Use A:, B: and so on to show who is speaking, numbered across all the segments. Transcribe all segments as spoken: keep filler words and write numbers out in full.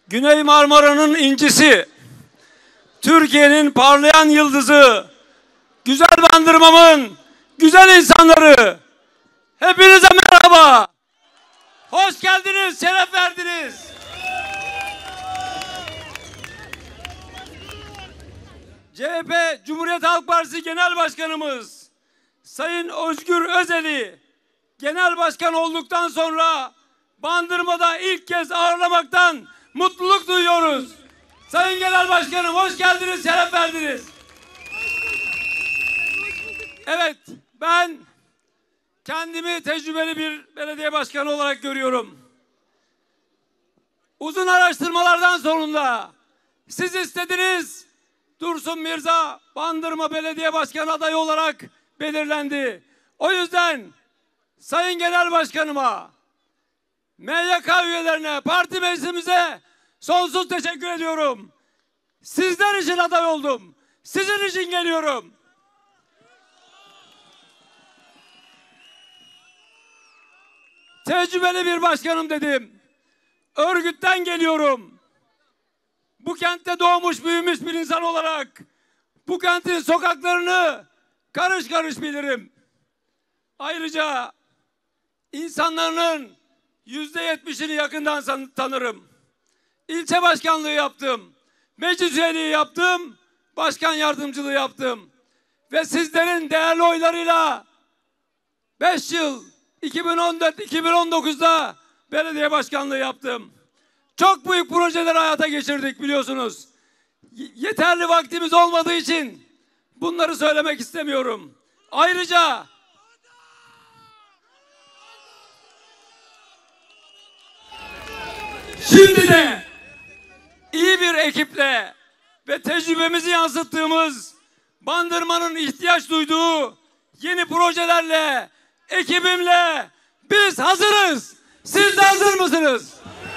A: Güney Marmara'nın incisi, Türkiye'nin parlayan yıldızı, güzel Bandırma'mın güzel insanları, hepinize merhaba. Hoş geldiniz, şeref verdiniz. C H P Cumhuriyet Halk Partisi Genel Başkanımız Sayın Özgür Özel'i Genel Başkan olduktan sonra Bandırma'da ilk kez ağırlamaktan mutluluk duyuyoruz. Sayın Genel Başkanım, hoş geldiniz, şeref verdiniz. Evet, ben kendimi tecrübeli bir belediye başkanı olarak görüyorum. Uzun araştırmalardan sonunda siz istediniz, Dursun Mirza Bandırma Belediye Başkanı adayı olarak belirlendi. O yüzden Sayın Genel Başkanıma, M Y K üyelerine, parti meclisimize sonsuz teşekkür ediyorum. Sizler için aday oldum. Sizin için geliyorum. Tecrübeli bir başkanım dedim. Örgütten geliyorum. Bu kentte doğmuş büyümüş bir insan olarak bu kentin sokaklarını karış karış bilirim. Ayrıca insanların yüzde yetmişini yakından tanırım. İlçe başkanlığı yaptım. Meclis üyeliği yaptım. Başkan yardımcılığı yaptım. Ve sizlerin değerli oylarıyla beş yıl iki bin on dört iki bin on dokuz'da belediye başkanlığı yaptım. Çok büyük projeler hayata geçirdik biliyorsunuz. Yeterli vaktimiz olmadığı için bunları söylemek istemiyorum. Ayrıca şimdi de iyi bir ekiple ve tecrübemizi yansıttığımız Bandırma'nın ihtiyaç duyduğu yeni projelerle, ekibimle biz hazırız. Siz de hazır mısınız?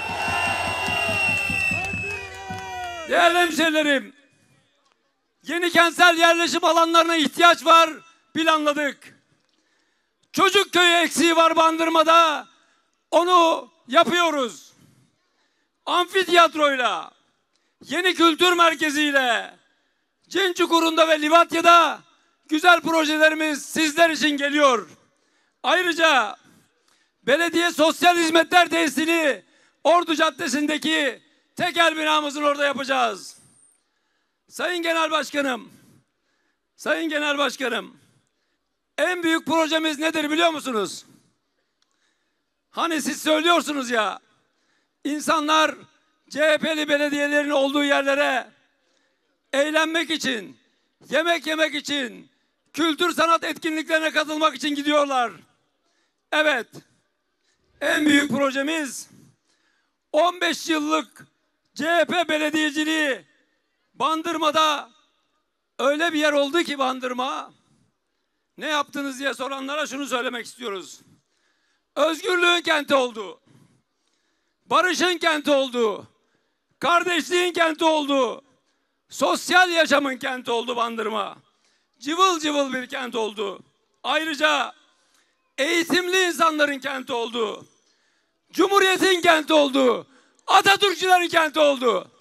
A: Değerli hemşehrilerim, yeni kentsel yerleşim alanlarına ihtiyaç var, planladık. Çocuk köyü eksiği var Bandırma'da, onu yapıyoruz. Amfitiyatroyla, yeni kültür merkeziyle, Cinçukur'unda ve Livatya'da güzel projelerimiz sizler için geliyor. Ayrıca belediye sosyal hizmetler tesisini Ordu Caddesi'ndeki tekel binamızın orada yapacağız. Sayın Genel Başkanım, Sayın Genel Başkanım, en büyük projemiz nedir biliyor musunuz? Hani siz söylüyorsunuz ya, İnsanlar C H P'li belediyelerin olduğu yerlere eğlenmek için, yemek yemek için, kültür sanat etkinliklerine katılmak için gidiyorlar. Evet, en büyük projemiz on beş yıllık C H P belediyeciliği Bandırma'da öyle bir yer oldu ki Bandırma, ne yaptınız diye soranlara şunu söylemek istiyoruz. Özgürlüğün kenti oldu. Barışın kenti oldu. Kardeşliğin kenti oldu. Sosyal yaşamın kenti oldu Bandırma. Cıvıl cıvıl bir kent oldu. Ayrıca eğitimli insanların kenti oldu. Cumhuriyetin kenti oldu. Atatürkçülerin kenti oldu.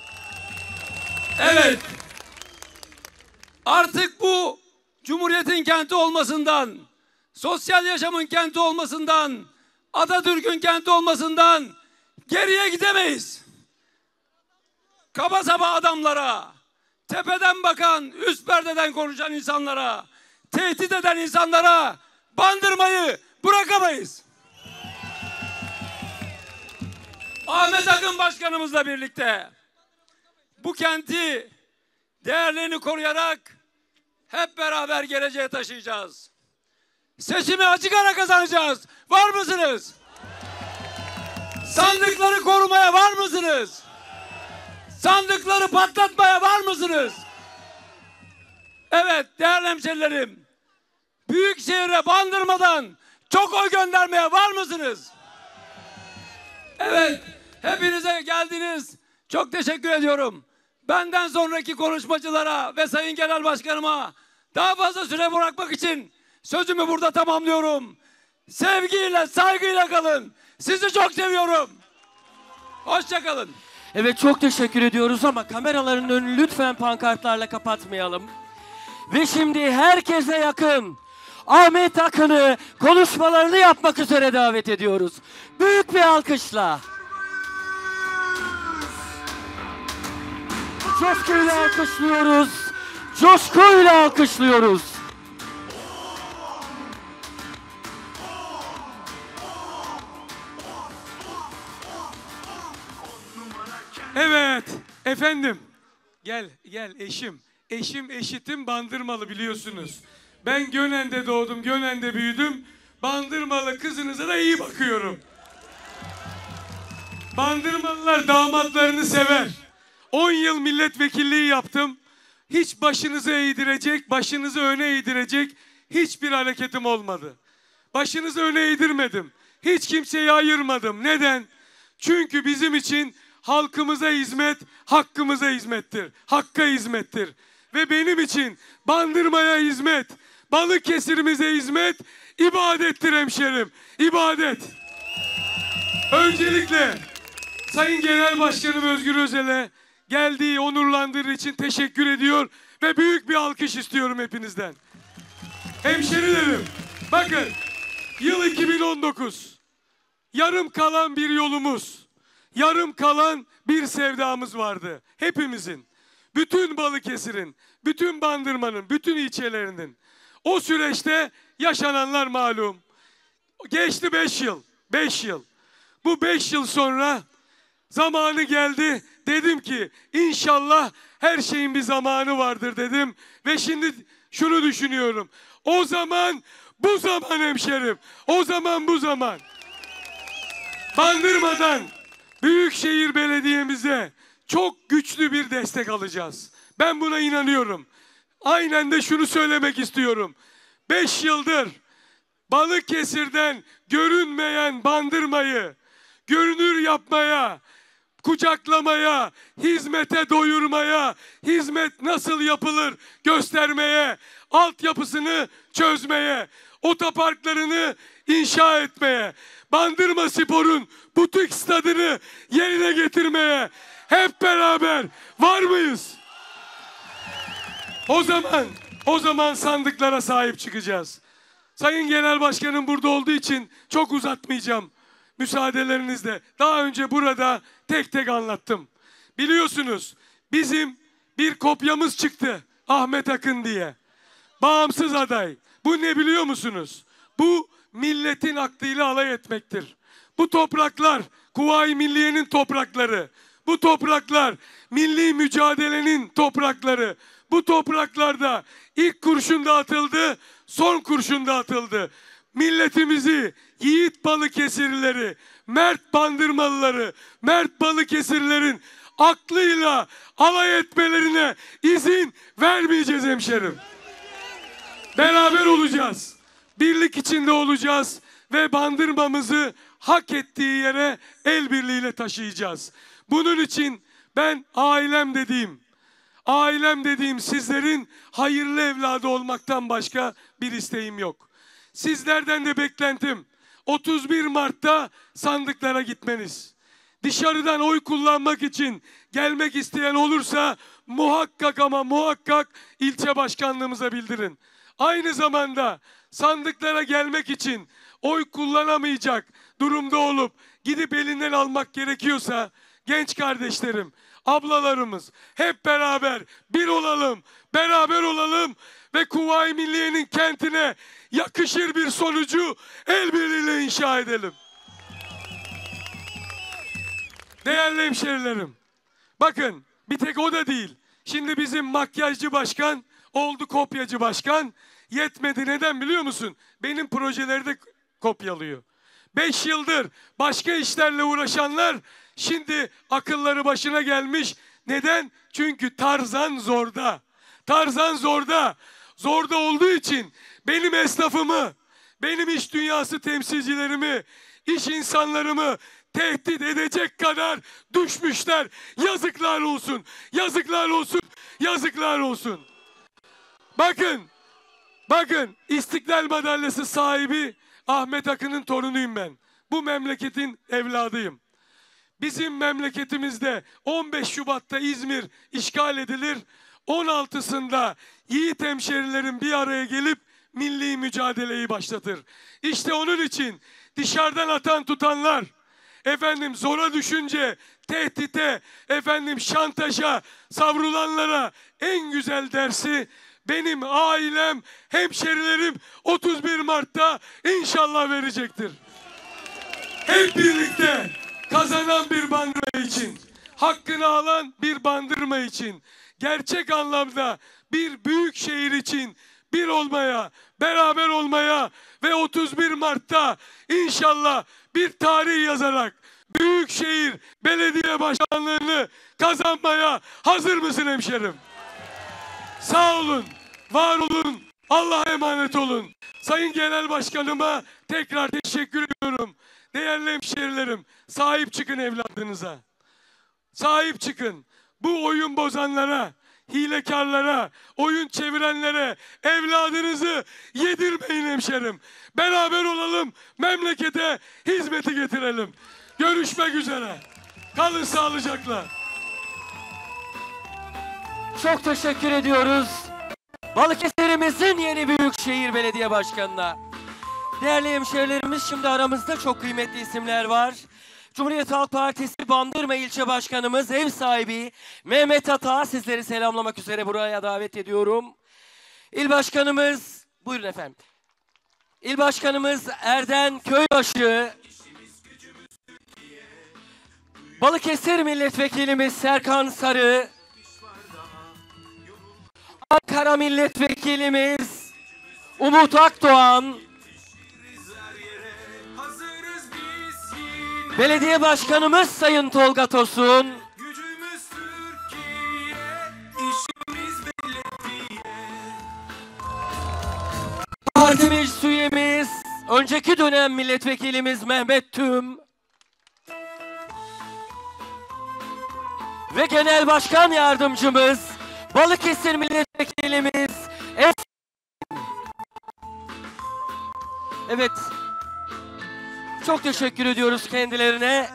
A: Evet. Artık bu Cumhuriyetin kenti olmasından, sosyal yaşamın kenti olmasından, Atatürk'ün kenti olmasından geriye gidemeyiz. Kaba saba adamlara, tepeden bakan, üst perdeden konuşan insanlara, tehdit eden insanlara Bandırma'yı bırakamayız. Ahmet Akın Başkanımızla birlikte bu kenti değerlerini koruyarak hep beraber geleceğe taşıyacağız. Seçimi açık ara kazanacağız. Var mısınız? Sandıkları korumaya var mısınız? Sandıkları patlatmaya var mısınız? Evet değerli hemşerilerim, Büyükşehir'e Bandırma'dan çok oy göndermeye var mısınız? Evet, hepinize geldiniz. Çok teşekkür ediyorum. Benden sonraki konuşmacılara ve Sayın Genel Başkanıma daha fazla süre bırakmak için sözümü burada tamamlıyorum. Sevgiyle, saygıyla kalın. Sizi çok seviyorum. Hoşça kalın.
B: Evet, çok teşekkür ediyoruz ama kameraların önünü lütfen pankartlarla kapatmayalım. Ve şimdi herkese yakın Ahmet Akın'ı konuşmalarını yapmak üzere davet ediyoruz. Büyük bir alkışla. Coşkuyla alkışlıyoruz. Coşkuyla alkışlıyoruz.
C: Evet efendim. Gel gel eşim. Eşim eşitim Bandırmalı biliyorsunuz. Ben Gönen'de doğdum, Gönen'de büyüdüm. Bandırmalı kızınıza da iyi bakıyorum. Bandırmalılar damatlarını sever. on yıl milletvekilliği yaptım. Hiç başınızı eğdirecek, başınızı öne eğdirecek hiçbir hareketim olmadı. Başınızı öne eğdirmedim. Hiç kimseyi ayırmadım. Neden? Çünkü bizim için halkımıza hizmet, hakkımıza hizmettir. Hakka hizmettir. Ve benim için Bandırma'ya hizmet, Balıkesir'imize hizmet, ibadettir hemşerim. İbadet. Öncelikle Sayın Genel Başkanım Özgür Özel'e geldiği, onurlandırdığı için teşekkür ediyor ve büyük bir alkış istiyorum hepinizden. Hemşerilerim, bakın yıl iki bin on dokuz. Yarım kalan bir yolumuz, yarım kalan bir sevdamız vardı. Hepimizin, bütün Balıkesir'in, bütün Bandırma'nın, bütün ilçelerinin. O süreçte yaşananlar malum. Geçti beş yıl, beş yıl. Bu beş yıl sonra zamanı geldi. Dedim ki inşallah her şeyin bir zamanı vardır dedim. Ve şimdi şunu düşünüyorum. O zaman bu zaman hemşerim. O zaman bu zaman. Bandırma'dan Büyükşehir Belediye'mize çok güçlü bir destek alacağız. Ben buna inanıyorum. Aynen de şunu söylemek istiyorum. Beş yıldır Balıkesir'den görünmeyen Bandırma'yı görünür yapmaya, kucaklamaya, hizmete doyurmaya, hizmet nasıl yapılır göstermeye, altyapısını çözmeye, otoparklarını inşa etmeye, Bandırma Spor'un butik stadını yerine getirmeye hep beraber var mıyız? O zaman, o zaman sandıklara sahip çıkacağız. Sayın Genel Başkanım burada olduğu için çok uzatmayacağım. Müsaadelerinizle. Daha önce burada tek tek anlattım. Biliyorsunuz bizim bir kopyamız çıktı. Ahmet Akın diye. Bağımsız aday. Bu ne biliyor musunuz? Bu milletin aklıyla alay etmektir. Bu topraklar Kuvayi Milliye'nin toprakları. Bu topraklar milli mücadelenin toprakları. Bu topraklarda ilk kurşun da atıldı, son kurşun da atıldı. Milletimizi, yiğit Balıkesirlileri, mert Bandırmalıları, mert Balıkesirlilerin aklıyla alay etmelerine izin vermeyeceğiz hemşerim. Beraber olacağız. Birlik içinde olacağız ve Bandırmamızı hak ettiği yere el birliğiyle taşıyacağız. Bunun için ben ailem dediğim, ailem dediğim sizlerin hayırlı evladı olmaktan başka bir isteğim yok. Sizlerden de beklentim otuz bir Mart'ta sandıklara gitmeniz. Dışarıdan oy kullanmak için gelmek isteyen olursa muhakkak ama muhakkak ilçe başkanlığımıza bildirin. Aynı zamanda sandıklara gelmek için oy kullanamayacak durumda olup gidip elinden almak gerekiyorsa genç kardeşlerim, ablalarımız hep beraber bir olalım, beraber olalım ve Kuvayi Milliye'nin kentine yakışır bir sonucu el birliğiyle inşa edelim. Değerli hemşerilerim, bakın bir tek o da değil. Şimdi bizim makyajcı başkan oldu kopyacı başkan. Yetmedi, neden biliyor musun? Benim projeleri de kopyalıyor. Beş yıldır başka işlerle uğraşanlar şimdi akılları başına gelmiş. Neden? Çünkü Tarzan zorda. Tarzan zorda. Zorda olduğu için benim esnafımı, benim iş dünyası temsilcilerimi, iş insanlarımı tehdit edecek kadar düşmüşler. Yazıklar olsun, yazıklar olsun, yazıklar olsun. Bakın, bakın İstiklal Madalyası sahibi Ahmet Akın'ın torunuyum ben. Bu memleketin evladıyım. bizim memleketimizde on beş Şubat'ta İzmir işgal edilir. on altısında yiğit hemşerilerin bir araya gelip milli mücadeleyi başlatır. İşte onun için dışarıdan atan tutanlar, efendim zora düşünce, tehdite, efendim şantaja savrulanlara en güzel dersi benim ailem, hemşerilerim otuz bir Mart'ta inşallah verecektir. Hep birlikte kazanan bir bandırma için, hakkını alan bir bandırma için, gerçek anlamda bir büyük şehir için bir olmaya, beraber olmaya ve otuz bir Mart'ta inşallah bir tarih yazarak Büyükşehir Belediye Başkanlığı'nı kazanmaya hazır mısın hemşerim? Sağ olun, var olun, Allah'a emanet olun. Sayın Genel Başkanıma tekrar teşekkür ediyorum. Değerli hemşerilerim, sahip çıkın evladınıza. Sahip çıkın. Bu oyun bozanlara, hilekarlara, oyun çevirenlere evladınızı yedirmeyin hemşerim. Beraber olalım, memlekete hizmeti getirelim. Görüşmek üzere. Kalın sağlıcakla.
B: Çok teşekkür ediyoruz. Balıkesir'imizin yeni Büyükşehir Belediye Başkanı'na. Değerli hemşehrilerimiz, şimdi aramızda çok kıymetli isimler var. Cumhuriyet Halk Partisi Bandırma İlçe Başkanımız, ev sahibi Mehmet Ata sizleri selamlamak üzere buraya davet ediyorum. İl Başkanımız, buyurun efendim. İl Başkanımız Erden Köybaşı, Balıkesir Milletvekilimiz Serkan Sarı, Ankara Milletvekilimiz Umut Akdoğan, Belediye Başkanımız Sayın Tolga Tosun, Parti Meclis üyemiz, önceki dönem milletvekilimiz Mehmet Tüm ve Genel Başkan Yardımcımız Balıkesir Milletvekilimiz Es Evet. Çok teşekkür ediyoruz kendilerine.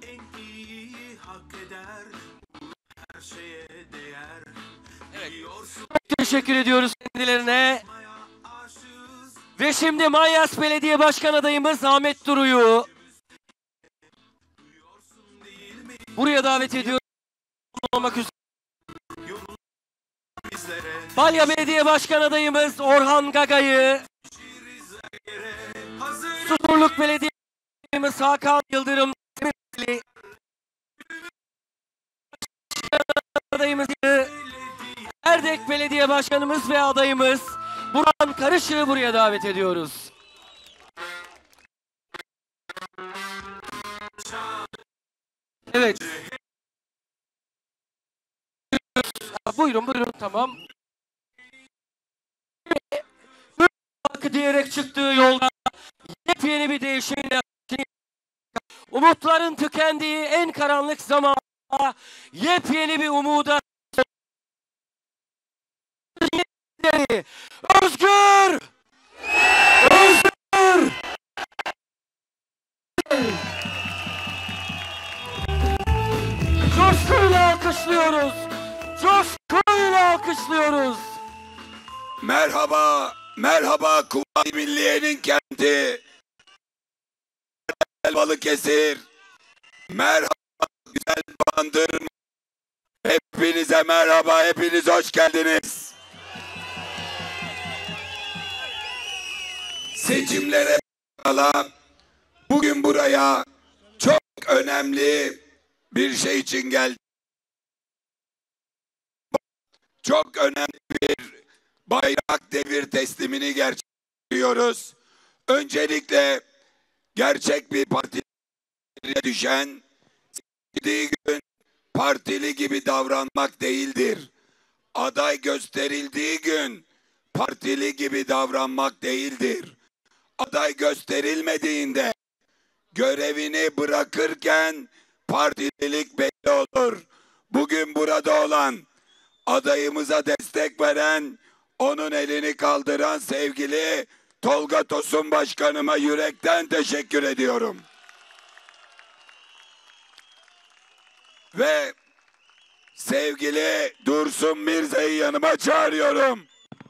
B: Evet. Çok teşekkür ediyoruz kendilerine. Ve şimdi Manyas Belediye Başkan adayımız Ahmet Duru'yu buraya davet ediyoruz. Olmak üzere. Balya Belediye Başkan adayımız Orhan Gaga'yı, Susurluk Belediye Başkanımız Hakan Yıldırım, adayımız Erdek Belediye Başkanımız ve adayımız Burhan Karışık'ı buraya davet ediyoruz. Evet. Buyurun buyurun, tamam. Hakkı diyerek çıktığı yolda yepyeni bir değişimle, umutların tükendiği en karanlık zamanda yepyeni bir umuda, özgür! Özgür! Coşkuyla alkışlıyoruz. Coşkuyla alkışlıyoruz.
D: Merhaba, merhaba Kuvayi Milliye'nin kenti Balıkesir. Merhaba güzel Bandırma. Hepinize merhaba, hepiniz hoş geldiniz. Seçimlere kala bugün buraya çok önemli bir şey için geldim. Çok önemli bir bayrak devir teslimini gerçekleştiriyoruz. Öncelikle gerçek bir partiye düşen seçildiği gün partili gibi davranmak değildir. Aday gösterildiği gün partili gibi davranmak değildir. Aday gösterilmediğinde görevini bırakırken partililik belli olur. Bugün burada olan, adayımıza destek veren, onun elini kaldıran sevgili Tolga Tosun Başkanıma yürekten teşekkür ediyorum. ve sevgili Dursun Mirza'yı yanıma çağırıyorum.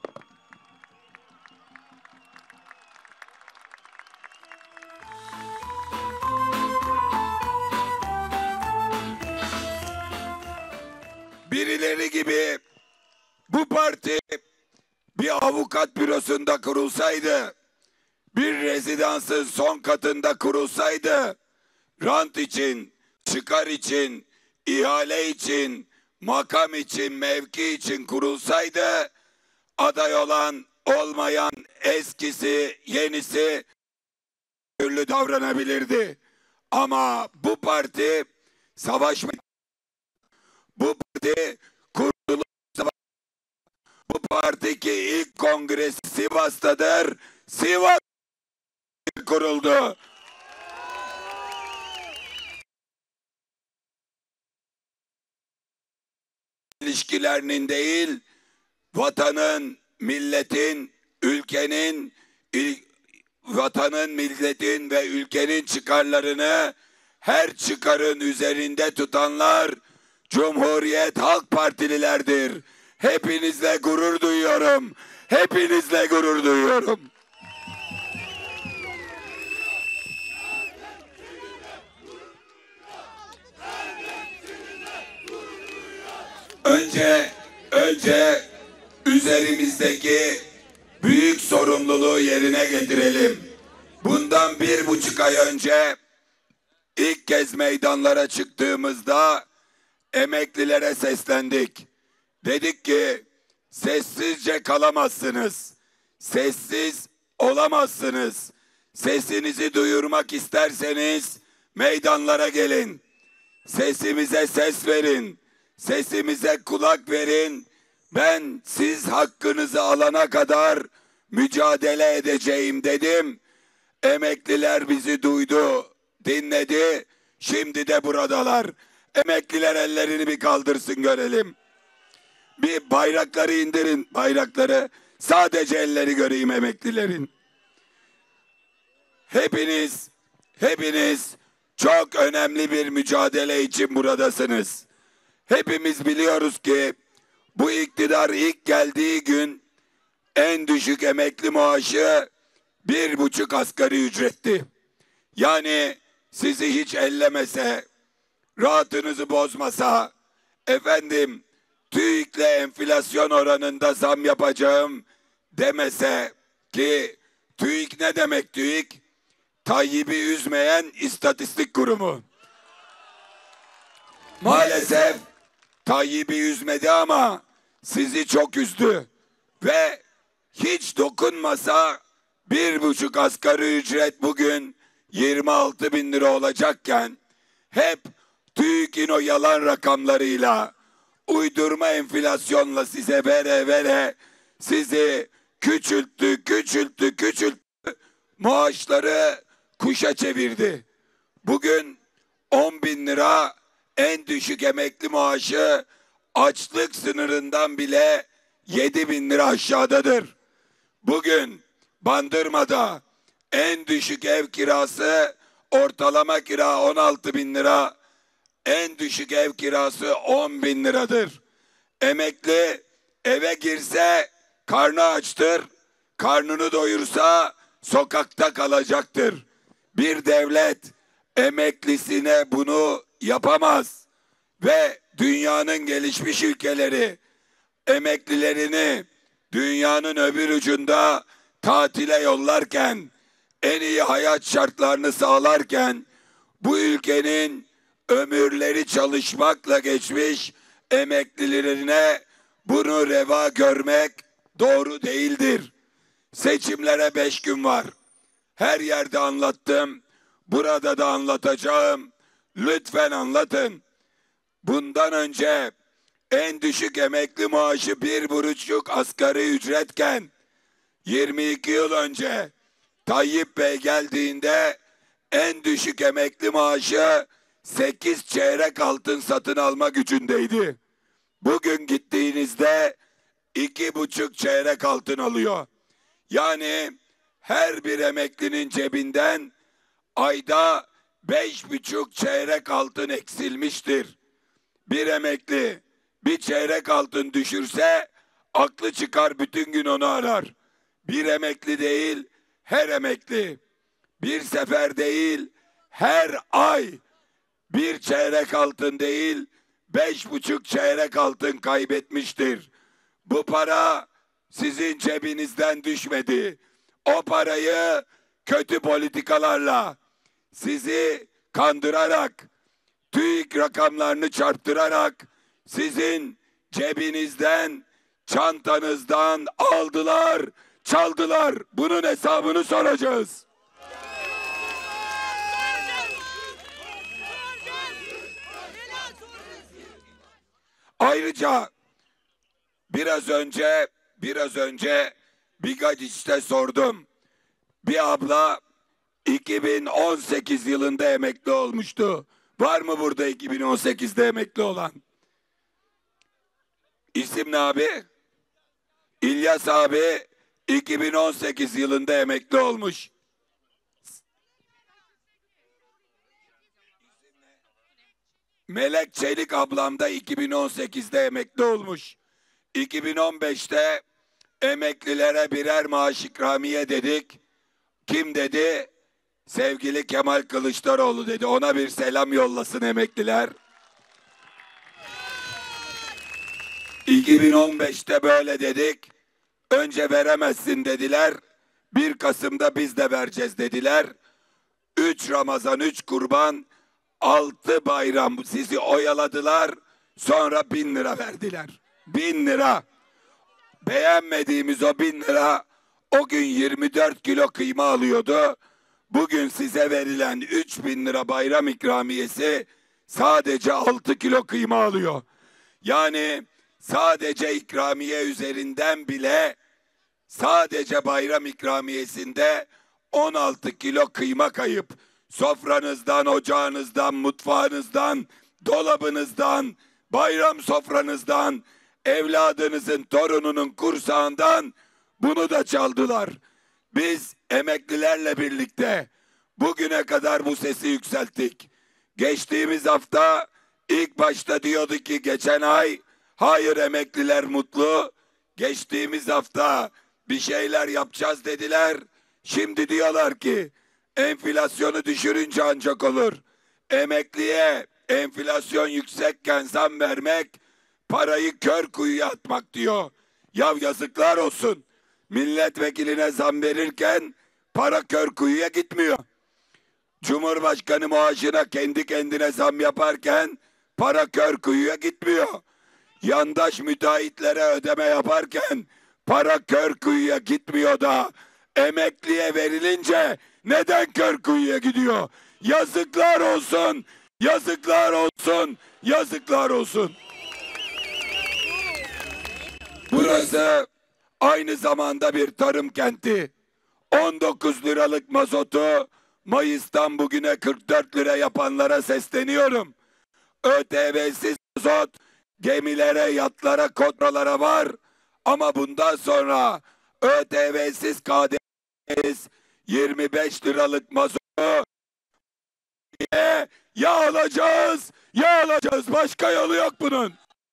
D: Birileri gibi bu parti bir avukat bürosunda kurulsaydı, bir rezidansın son katında kurulsaydı, rant için, çıkar için, ihale için, makam için, mevki için kurulsaydı, aday olan, olmayan, eskisi, yenisi türlü davranabilirdi. Ama bu parti savaşma, bu parti kurtuluş savaşı, bu partiki ilk kongresi Sivas'tadır. Sivas kuruldu. İlişkilerinin değil, vatanın, milletin, ülkenin, il, vatanın, milletin ve ülkenin çıkarlarını her çıkarın üzerinde tutanlar Cumhuriyet Halk Partililerdir. Hepinizle gurur duyuyorum. Hepinizle gurur duyuyorum. Önce, önce üzerimizdeki büyük sorumluluğu yerine getirelim. Bundan bir buçuk ay önce ilk kez meydanlara çıktığımızda emeklilere seslendik. Dedik ki sessizce kalamazsınız. Sessiz olamazsınız. Sesinizi duyurmak isterseniz meydanlara gelin. Sesimize ses verin. Sesimize kulak verin. Ben siz hakkınızı alana kadar mücadele edeceğim dedim. Emekliler bizi duydu, dinledi. Şimdi de buradalar. Emekliler ellerini bir kaldırsın görelim. Bir bayrakları indirin, bayrakları. Sadece elleri göreyim emeklilerin. Hepiniz, hepiniz çok önemli bir mücadele için buradasınız. Hepimiz biliyoruz ki bu iktidar ilk geldiği gün en düşük emekli maaşı bir buçuk asgari ücretti. Yani sizi hiç ellemese, rahatınızı bozmasa, efendim TÜİK'le enflasyon oranında zam yapacağım demese ki TÜİK ne demek TÜİK? Tayyip'i üzmeyen istatistik kurumu. Maalesef Tayyip'i üzmedi ama sizi çok üzdü ve hiç dokunmasa bir buçuk asgari ücret bugün yirmi altı bin lira olacakken hep TÜİK'in o yalan rakamlarıyla, uydurma enflasyonla size vere vere sizi küçülttü, küçülttü, küçülttü. Maaşları kuşa çevirdi. Bugün on bin lira en düşük emekli maaşı açlık sınırından bile yedi bin lira aşağıdadır. Bugün Bandırma'da en düşük ev kirası ortalama kira on altı bin lira. En düşük ev kirası on bin liradır. Emekli eve girse karnı açtır, karnını doyursa sokakta kalacaktır. Bir devlet emeklisine bunu yapamaz ve dünyanın gelişmiş ülkeleri emeklilerini dünyanın öbür ucunda tatile yollarken, en iyi hayat şartlarını sağlarken bu ülkenin ömürleri çalışmakla geçmiş emeklilerine bunu reva görmek doğru değildir. Seçimlere beş gün var. Her yerde anlattım. Burada da anlatacağım. Lütfen anlatın. Bundan önce en düşük emekli maaşı bir buçuk asgari ücretken yirmi iki yıl önce Tayyip Bey geldiğinde en düşük emekli maaşı sekiz çeyrek altın satın alma gücündeydi. Bugün gittiğinizde iki buçuk çeyrek altın alıyor. Yani her bir emeklinin cebinden ayda beş buçuk çeyrek altın eksilmiştir. Bir emekli bir çeyrek altın düşürse aklı çıkar, bütün gün onu arar. Bir emekli değil, her emekli. Bir sefer değil, her ay. Bir çeyrek altın değil, beş buçuk çeyrek altın kaybetmiştir. Bu para sizin cebinizden düşmedi. O parayı kötü politikalarla, sizi kandırarak, TÜİK rakamlarını çarptırarak sizin cebinizden, çantanızdan aldılar, çaldılar. Bunun hesabını soracağız. Ayrıca biraz önce biraz önce Bigadiç'te sordum. Bir abla iki bin on sekiz yılında emekli olmuştu. Var mı burada iki bin on sekizde emekli olan? İsim ne abi? İlyas abi iki bin on sekiz yılında emekli olmuş. Melek Çelik ablam da iki bin on sekizde emekli olmuş. iki bin on beşte emeklilere birer maaş ikramiye dedik. Kim dedi? Sevgili Kemal Kılıçdaroğlu dedi. Ona bir selam yollasın emekliler. iki bin on beşte böyle dedik. Önce veremezsin dediler. bir Kasım'da biz de vereceğiz dediler. üç Ramazan, üç Kurban, altı bayram sizi oyaladılar. Sonra bin lira verdiler. Bin lira. Beğenmediğimiz o bin lira o gün yirmi dört kilo kıyma alıyordu. Bugün size verilen üç bin lira bayram ikramiyesi sadece altı kilo kıyma alıyor. Yani sadece ikramiye üzerinden bile, sadece bayram ikramiyesinde on altı kilo kıyma kayıp. Sofranızdan, ocağınızdan, mutfağınızdan, dolabınızdan, bayram sofranızdan, evladınızın, torununun kursağından bunu da çaldılar. Biz emeklilerle birlikte bugüne kadar bu sesi yükselttik. Geçtiğimiz hafta ilk başta diyordu ki geçen ay hayır emekliler mutlu. Geçtiğimiz hafta bir şeyler yapacağız dediler. Şimdi diyorlar ki enflasyonu düşürünce ancak olur. Emekliye enflasyon yüksekken zam vermek, parayı kör kuyuya atmak diyor. Ya yazıklar olsun. Milletvekiline zam verirken para kör kuyuya gitmiyor. Cumhurbaşkanı maaşına kendi kendine zam yaparken para kör kuyuya gitmiyor. Yandaş müteahhitlere ödeme yaparken para kör kuyuya gitmiyor da emekliye verilince neden kör kuyuya gidiyor? Yazıklar olsun, yazıklar olsun, yazıklar olsun. Burası aynı zamanda bir tarım kenti. on dokuz liralık mazotu Mayıs'tan bugüne kırk dört lira yapanlara sesleniyorum. ÖTV'siz mazot gemilere, yatlara, kotralara var. Ama bundan sonra ÖTV'siz K D V'siz yirmi beş liralık mazotu ya alacağız, ya alacağız. Başka yolu yok bunun.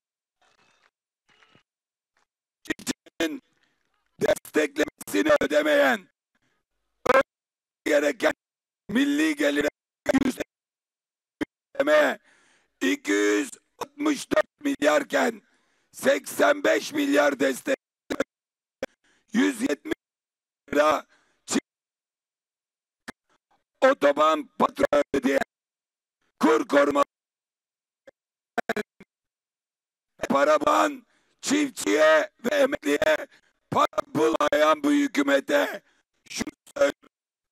D: Desteklemesini ödemeyen, gereken milli gelire ödeme iki yüz altmış dört milyarken seksen beş milyar destek, yüz yetmiş lira otoban patronu diye kur koruma para bulan çiftçiye ve emekliye para bulmayan bu hükümete şunu söylüyorum.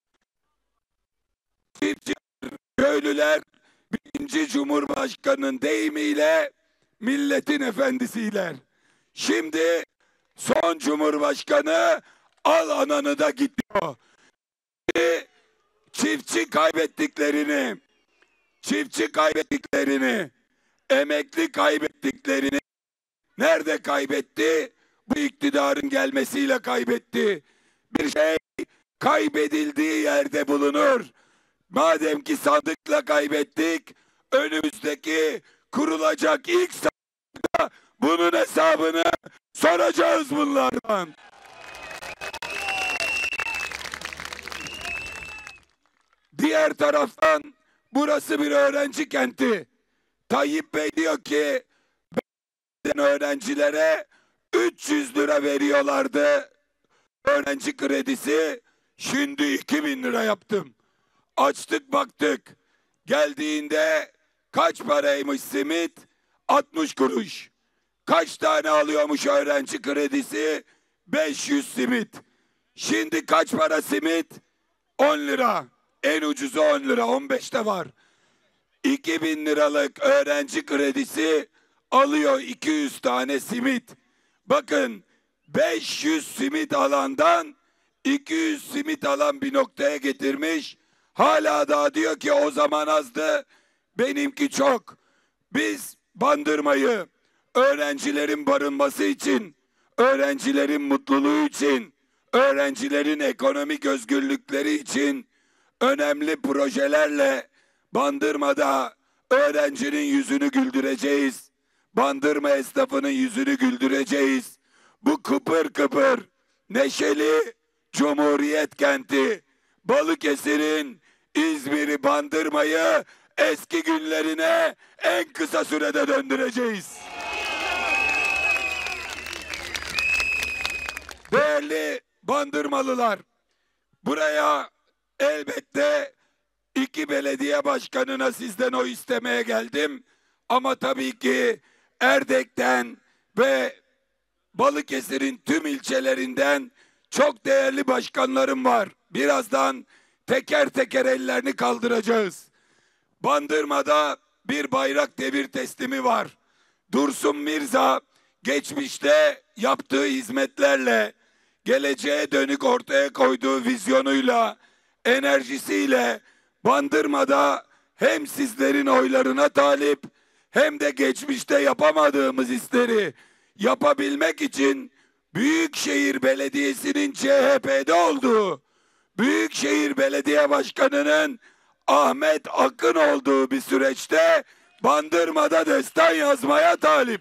D: Çiftçi, köylüler birinci Cumhurbaşkanı'nın deyimiyle milletin efendisiler. Şimdi son Cumhurbaşkanı al ananı da gidiyor. Çiftçi kaybettiklerini, çiftçi kaybettiklerini, emekli kaybettiklerini nerede kaybetti? Bu iktidarın gelmesiyle kaybetti. Bir şey kaybedildiği yerde bulunur. Madem ki sandıkla kaybettik, önümüzdeki kurulacak ilk sandıkta bunun hesabını soracağız bunlardan. Diğer taraftan burası bir öğrenci kenti. Tayyip Bey diyor ki öğrencilere üç yüz lira veriyorlardı öğrenci kredisi, şimdi iki bin lira yaptım. Açtık baktık, geldiğinde kaç paraymış simit? altmış kuruş. Kaç tane alıyormuş öğrenci kredisi? beş yüz simit. Şimdi kaç para simit? on lira. En ucuzu on lira, on beşte var. iki bin liralık öğrenci kredisi alıyor iki yüz tane simit. Bakın, beş yüz simit alandan iki yüz simit alan bir noktaya getirmiş. Hala daha diyor ki o zaman azdı, benimki çok. Biz Bandırma'yı öğrencilerin barınması için, öğrencilerin mutluluğu için, öğrencilerin ekonomik özgürlükleri için önemli projelerle Bandırma'da öğrencinin yüzünü güldüreceğiz. Bandırma esnafının yüzünü güldüreceğiz. Bu kıpır kıpır, neşeli Cumhuriyet kenti Balıkesir'in, İzmir'i, Bandırma'yı eski günlerine en kısa sürede döndüreceğiz. Değerli Bandırmalılar, buraya elbette iki belediye başkanına sizden oy istemeye geldim. Ama tabii ki Erdek'ten ve Balıkesir'in tüm ilçelerinden çok değerli başkanlarım var. Birazdan teker teker ellerini kaldıracağız. Bandırma'da bir bayrak devir teslimi var. Dursun Mirza geçmişte yaptığı hizmetlerle, geleceğe dönük ortaya koyduğu vizyonuyla, enerjisiyle Bandırma'da hem sizlerin oylarına talip hem de geçmişte yapamadığımız işleri yapabilmek için Büyükşehir Belediyesi'nin C H P'de olduğu, Büyükşehir Belediye Başkanı'nın Ahmet Akın olduğu bir süreçte Bandırma'da destan yazmaya talip.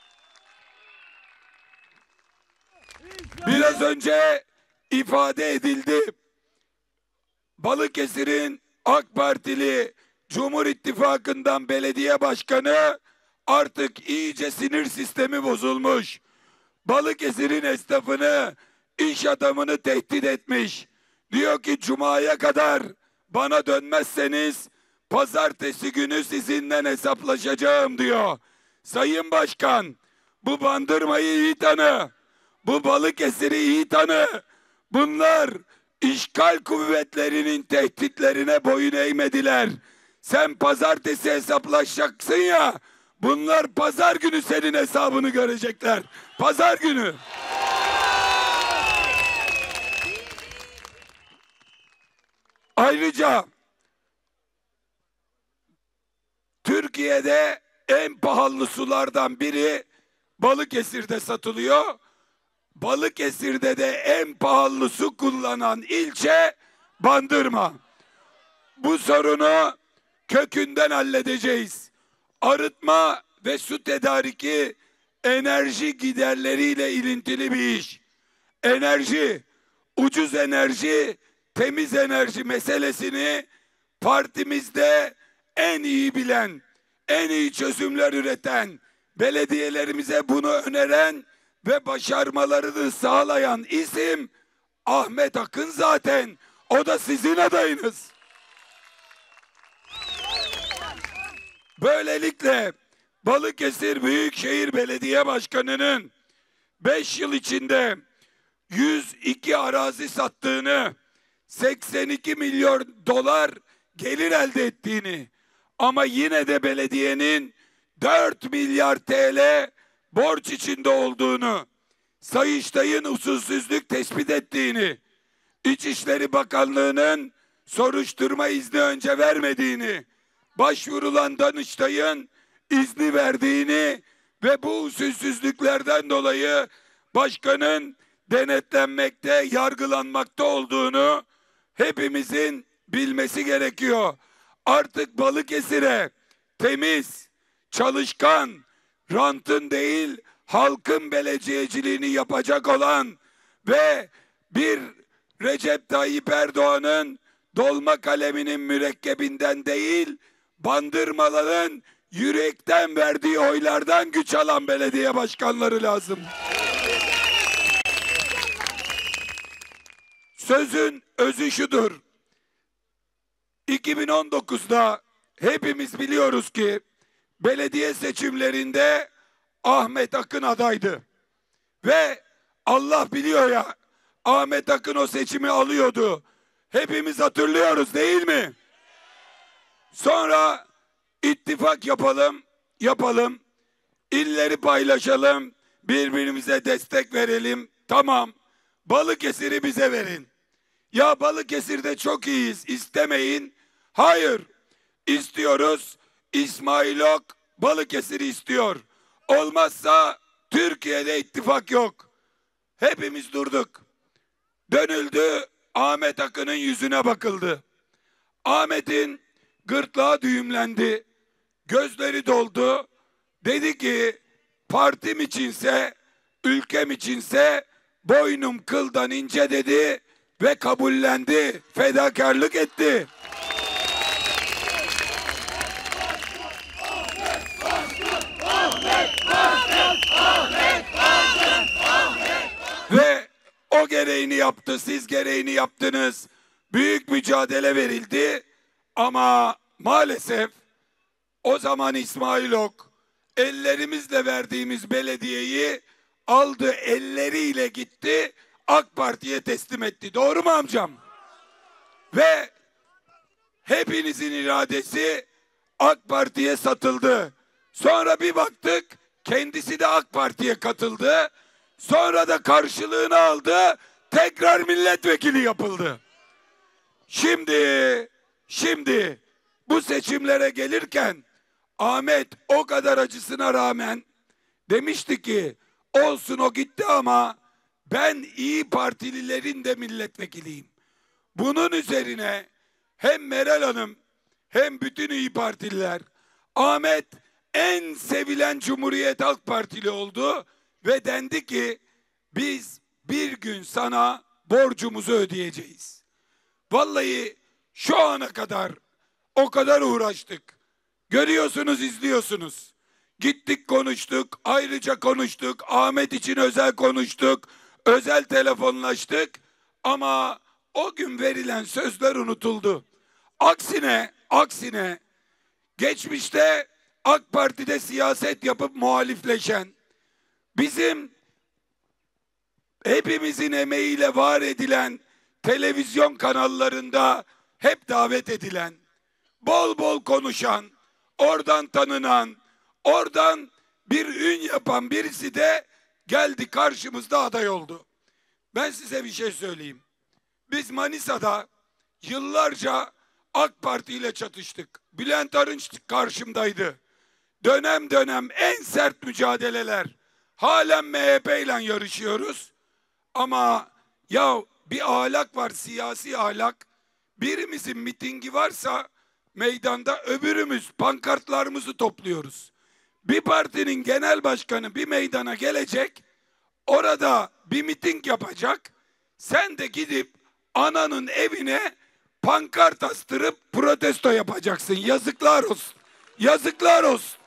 D: Biraz önce ifade edildi. Balıkesir'in AK Partili Cumhur İttifakı'ndan belediye başkanı artık iyice sinir sistemi bozulmuş. Balıkesir'in esnafını, iş adamını tehdit etmiş. Diyor ki Cuma'ya kadar bana dönmezseniz pazartesi günü sizinle hesaplaşacağım diyor. Sayın Başkan, bu Bandırma'yı iyi tanı. Bu Balıkesir'i iyi tanı. Bunlar işgal kuvvetlerinin tehditlerine boyun eğmediler. Sen pazartesi hesaplaşacaksın ya, bunlar pazar günü senin hesabını görecekler. Pazar günü. Ayrıca Türkiye'de en pahalı sulardan biri Balıkesir'de satılıyor. Balıkesir'de de en pahalı su kullanan ilçe Bandırma. Bu sorunu kökünden halledeceğiz. Arıtma ve su tedariki enerji giderleriyle ilintili bir iş. Enerji, ucuz enerji, temiz enerji meselesini partimizde en iyi bilen, en iyi çözümler üreten, belediyelerimize bunu öneren ve başarmalarını sağlayan isim Ahmet Akın zaten. O da sizin adayınız. Böylelikle Balıkesir Büyükşehir Belediye Başkanı'nın beş yıl içinde yüz iki arazi sattığını, seksen iki milyon dolar gelir elde ettiğini ama yine de belediyenin dört milyar T L borç içinde olduğunu, Sayıştay'ın usulsüzlük tespit ettiğini, İçişleri Bakanlığı'nın soruşturma izni önce vermediğini, başvurulan Danıştay'ın izni verdiğini ve bu usulsüzlüklerden dolayı başkanın denetlenmekte, yargılanmakta olduğunu hepimizin bilmesi gerekiyor. Artık Balıkesir'e temiz, çalışkan, rantın değil halkın belediyeciliğini yapacak olan ve bir Recep Tayyip Erdoğan'ın dolma kaleminin mürekkebinden değil, bandırmaların yürekten verdiği oylardan güç alan belediye başkanları lazım. Sözün özü şudur. iki bin on dokuzda hepimiz biliyoruz ki belediye seçimlerinde Ahmet Akın adaydı. Ve Allah biliyor ya, Ahmet Akın o seçimi alıyordu. Hepimiz hatırlıyoruz değil mi? Sonra ittifak yapalım, yapalım. İlleri paylaşalım, birbirimize destek verelim. Tamam, Balıkesir'i bize verin. Ya Balıkesir'de çok iyiyiz, istemeyin. Hayır, istiyoruz. İsmail Ok Balıkesir'i istiyor. Olmazsa Türkiye'de ittifak yok. Hepimiz durduk. Dönüldü, Ahmet Akın'ın yüzüne bakıldı. Ahmet'in gırtlağı düğümlendi. Gözleri doldu. Dedi ki partim içinse, ülkem içinse boynum kıldan ince dedi ve kabullendi. Fedakarlık etti. Ve o gereğini yaptı, siz gereğini yaptınız. Büyük mücadele verildi ama maalesef o zaman İsmail Ok ellerimizle verdiğimiz belediyeyi aldı, elleriyle gitti, AK Parti'ye teslim etti. Doğru mu amcam? Ve hepinizin iradesi AK Parti'ye satıldı. Sonra bir baktık kendisi de AK Parti'ye katıldı. Sonra da karşılığını aldı. Tekrar milletvekili yapıldı. Şimdi, şimdi bu seçimlere gelirken Ahmet o kadar acısına rağmen demişti ki olsun o gitti ama ben İyi Partililerin de milletvekiliyim. Bunun üzerine hem Meral Hanım hem bütün İyi Partililer Ahmet en sevilen Cumhuriyet Halk Partili oldu ve dendi ki biz bir gün sana borcumuzu ödeyeceğiz. Vallahi şu ana kadar o kadar uğraştık. Görüyorsunuz, izliyorsunuz. Gittik konuştuk, ayrıca konuştuk, Ahmet için özel konuştuk, özel telefonlaştık ama o gün verilen sözler unutuldu. Aksine, aksine geçmişte AK Parti'de siyaset yapıp muhalifleşen, bizim hepimizin emeğiyle var edilen televizyon kanallarında hep davet edilen, bol bol konuşan, oradan tanınan, oradan bir ün yapan birisi de geldi karşımızda aday oldu. Ben size bir şey söyleyeyim. Biz Manisa'da yıllarca AK Parti ile çatıştık. Bülent Arınç karşımdaydı. Dönem dönem en sert mücadeleler. Halen M H P ile yarışıyoruz. Ama ya bir ahlak var, siyasi ahlak. Birimizin mitingi varsa meydanda öbürümüz pankartlarımızı topluyoruz. Bir partinin genel başkanı bir meydana gelecek, orada bir miting yapacak. Sen de gidip ananın evine pankart astırıp protesto yapacaksın. Yazıklar olsun. Yazıklar olsun.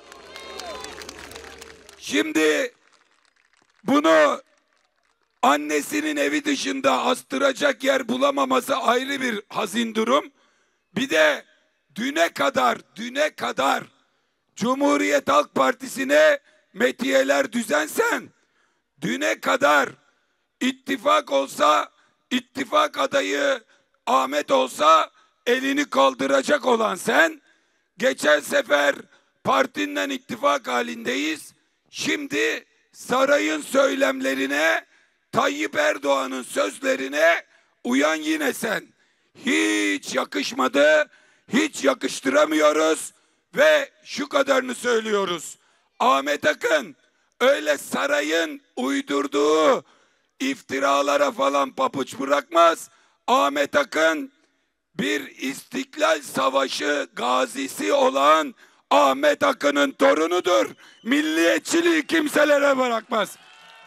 D: Şimdi bunu annesinin evi dışında astıracak yer bulamaması ayrı bir hazin durum. Bir de düne kadar, düne kadar Cumhuriyet Halk Partisi'ne metiyeler düzensen, düne kadar ittifak olsa, ittifak adayı Ahmet olsa elini kaldıracak olan sen, geçen sefer partinden ittifak halindeyiz, şimdi sarayın söylemlerine, Tayyip Erdoğan'ın sözlerine uyan yine sen. Hiç yakışmadı, hiç yakıştıramıyoruz ve şu kadarını söylüyoruz. Ahmet Akın öyle sarayın uydurduğu iftiralara falan papuç bırakmaz. Ahmet Akın bir İstiklal Savaşı gazisi olan Ahmet Akın'ın torunudur. Milliyetçiliği kimselere bırakmaz.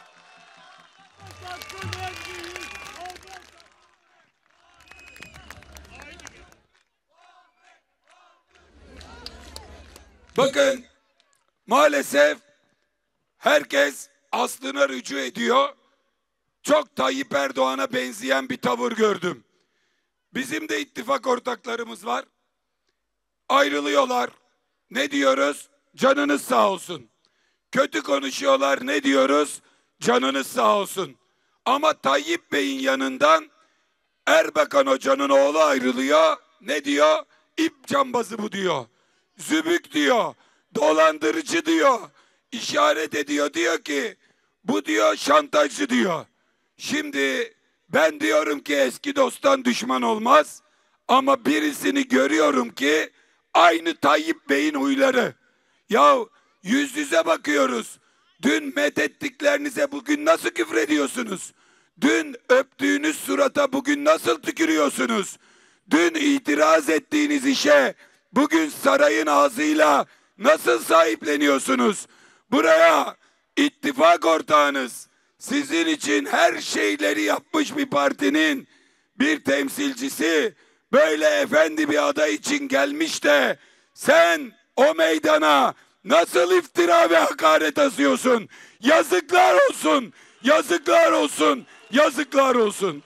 D: Bakın, maalesef herkes aslına rücu ediyor. Çok Tayyip Erdoğan'a benzeyen bir tavır gördüm. Bizim de ittifak ortaklarımız var. Ayrılıyorlar. Ne diyoruz? Canınız sağ olsun. Kötü konuşuyorlar. Ne diyoruz? Canınız sağ olsun. Ama Tayyip Bey'in yanından Erbakan Hoca'nın oğlu ayrılıyor. Ne diyor? İp cambazı bu diyor. Zübük diyor. Dolandırıcı diyor. İşaret ediyor. Diyor ki bu diyor şantajcı diyor. Şimdi ben diyorum ki eski dosttan düşman olmaz. Ama birisini görüyorum ki aynı Tayyip Bey'in huyları. Ya yüz yüze bakıyoruz. Dün methettiklerinize bugün nasıl küfrediyorsunuz? Dün öptüğünüz surata bugün nasıl tükürüyorsunuz? Dün itiraz ettiğiniz işe bugün sarayın ağzıyla nasıl sahipleniyorsunuz? Buraya ittifak ortağınız, sizin için her şeyleri yapmış bir partinin bir temsilcisi böyle efendi bir aday için gelmiş de sen o meydana nasıl iftira ve hakaret asıyorsun? Yazıklar olsun, yazıklar olsun, yazıklar olsun.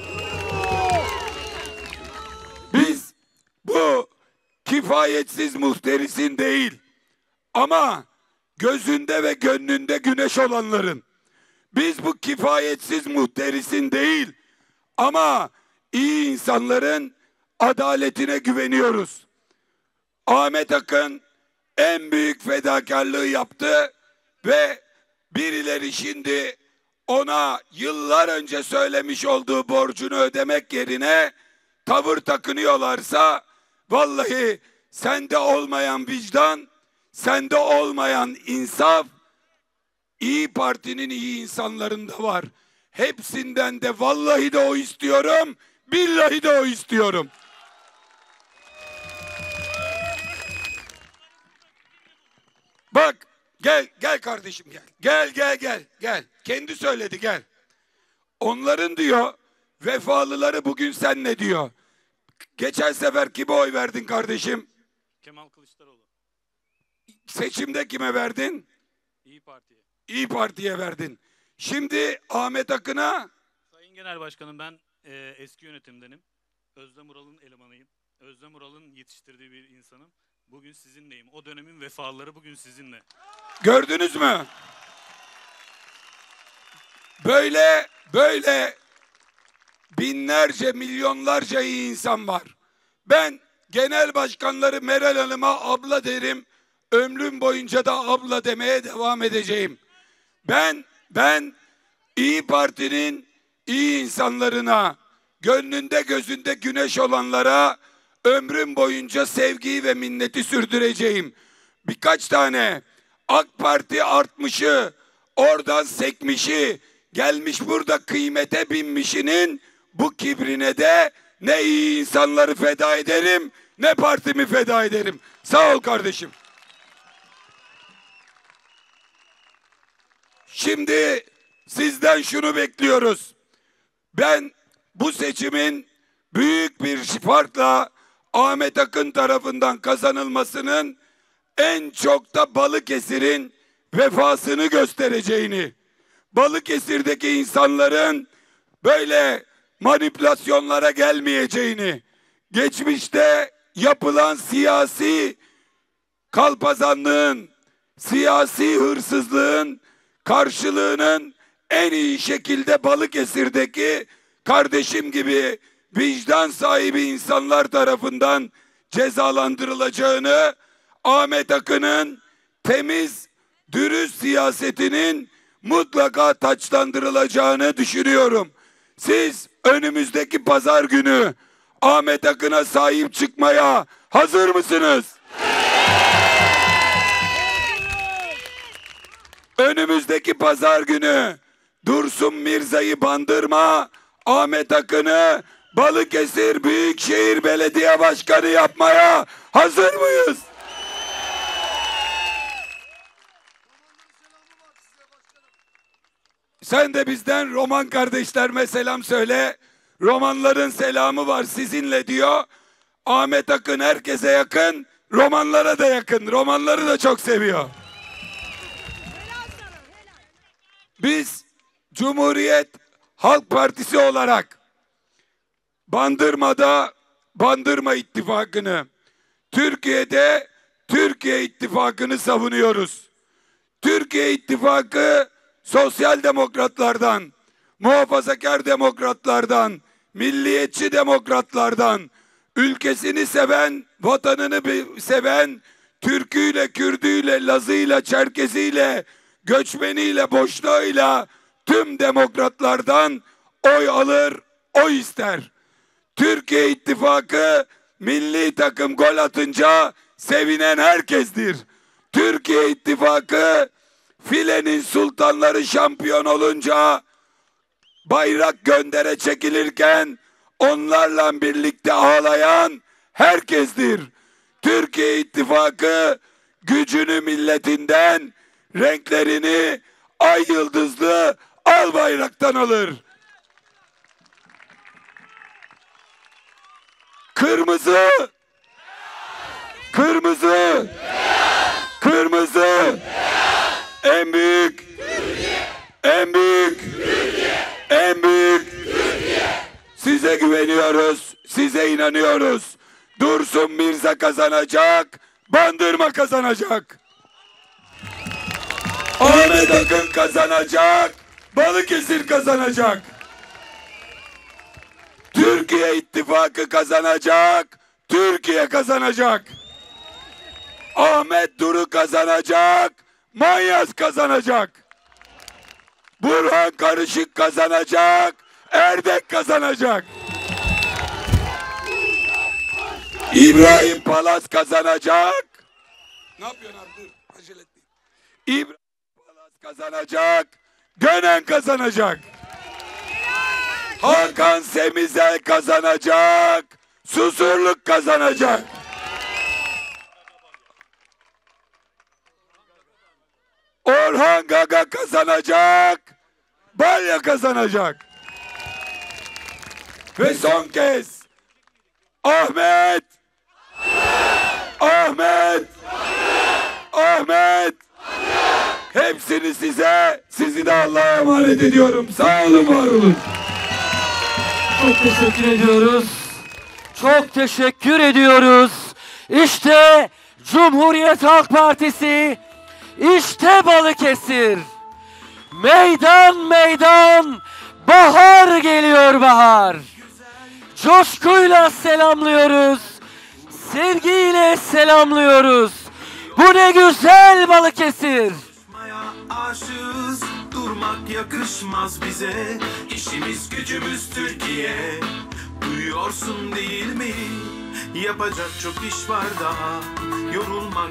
D: Biz bu kifayetsiz muhterisin değil ama gözünde ve gönlünde güneş olanların, biz bu kifayetsiz muhterisin değil ama iyi insanların adaletine güveniyoruz. Ahmet Akın en büyük fedakarlığı yaptı ve birileri şimdi ona yıllar önce söylemiş olduğu borcunu ödemek yerine tavır takınıyorlarsa vallahi sende olmayan vicdan, sende olmayan insaf İyi Parti'nin iyi insanlarında var. Hepsinden de vallahi de o istiyorum, billahi de o istiyorum. Bak, gel, gel kardeşim gel. Gel, gel, gel, gel. Kendi söyledi gel. Onların diyor, vefalıları bugün sen ne diyor? Geçen sefer kime oy verdin kardeşim?
E: Kemal Kılıçdaroğlu.
D: Seçimde kime verdin?
E: İyi Parti'ye.
D: İyi Parti'ye verdin. Şimdi Ahmet Akın'a...
E: Sayın Genel Başkanım, ben e, eski yönetimdenim. Özlem Ural'ın elemanıyım. Özlem Ural'ın yetiştirdiği bir insanım. Bugün sizinleyim. O dönemin vefaları bugün sizinle.
D: Gördünüz mü? Böyle böyle binlerce, milyonlarca iyi insan var. Ben genel başkanları Meral Hanım'a abla derim. Ömrüm boyunca da abla demeye devam edeceğim. Ben ben İyi Parti'nin iyi insanlarına, gönlünde gözünde güneş olanlara ömrüm boyunca sevgiyi ve minneti sürdüreceğim. Birkaç tane AK Parti artmışı, oradan sekmişi, gelmiş burada kıymete binmişinin bu kibrine de ne iyi insanları feda ederim, ne partimi feda ederim. Sağ ol kardeşim. Şimdi sizden şunu bekliyoruz. Ben bu seçimin büyük bir farkla Ahmet Akın tarafından kazanılmasının en çok da Balıkesir'in vefasını göstereceğini, Balıkesir'deki insanların böyle manipülasyonlara gelmeyeceğini, geçmişte yapılan siyasi kalpazanlığın, siyasi hırsızlığın karşılığının en iyi şekilde Balıkesir'deki kardeşim gibi vicdan sahibi insanlar tarafından cezalandırılacağını, Ahmet Akın'ın temiz, dürüst siyasetinin mutlaka taçlandırılacağını düşünüyorum. Siz önümüzdeki pazar günü Ahmet Akın'a sahip çıkmaya hazır mısınız? Önümüzdeki pazar günü Dursun Mirza'yı bandırma, Ahmet Akın'ı Balıkesir Büyükşehir Belediye Başkanı yapmaya hazır mıyız? sen de bizden Roman kardeşlerime selam söyle. Romanların selamı var sizinle diyor. Ahmet Akın herkese yakın, romanlara da yakın. Romanları da çok seviyor. Biz Cumhuriyet Halk Partisi olarak Bandırma'da Bandırma İttifakı'nı, Türkiye'de Türkiye İttifakı'nı savunuyoruz. Türkiye İttifakı sosyal demokratlardan, muhafazakar demokratlardan, milliyetçi demokratlardan, ülkesini seven, vatanını seven, Türküyle, Kürdüyle, Lazıyla, Çerkeziyle, göçmeniyle, boşnağıyla tüm demokratlardan oy alır, oy ister. Türkiye İttifakı milli takım gol atınca sevinen herkestir. Türkiye İttifakı filenin sultanları şampiyon olunca bayrak göndere çekilirken onlarla birlikte ağlayan herkestir. Türkiye İttifakı gücünü milletinden, renklerini ay yıldızlı al bayraktan alır. Kırmızı, kırmızı, kırmızı, en büyük, en büyük, en büyük. Size güveniyoruz, size inanıyoruz. Dursun Mirza kazanacak, Bandırma kazanacak. Ahmet Akın kazanacak, Balıkesir kazanacak. Türkiye İttifakı kazanacak, Türkiye kazanacak. Ahmet Duru kazanacak, Manyas kazanacak. Burhan Karışık kazanacak, Erdek kazanacak. İbrahim Palas kazanacak. Ne yapıyorsun abi? Dur, acele etmeyin. İbrahim Palas kazanacak, Gönen kazanacak. Hakan Semizel kazanacak, Susurluk kazanacak. Orhan Gaga kazanacak, Balya kazanacak. Ve son kez Ahmet, Ahmet, Ahmet, hepsini size, sizi de Allah'a emanet ediyorum. Sağ olun, var olun.
B: Çok teşekkür ediyoruz. Çok teşekkür ediyoruz. İşte Cumhuriyet Halk Partisi, işte Balıkesir. Meydan meydan, bahar geliyor bahar. Coşkuyla selamlıyoruz. Sevgiyle selamlıyoruz. Bu ne güzel Balıkesir.
F: Aşığız, durmak yakışmaz bize. İşimiz gücümüz Türkiye. Duyuyorsun değil mi? Yapacak çok iş var daha. Yorulmak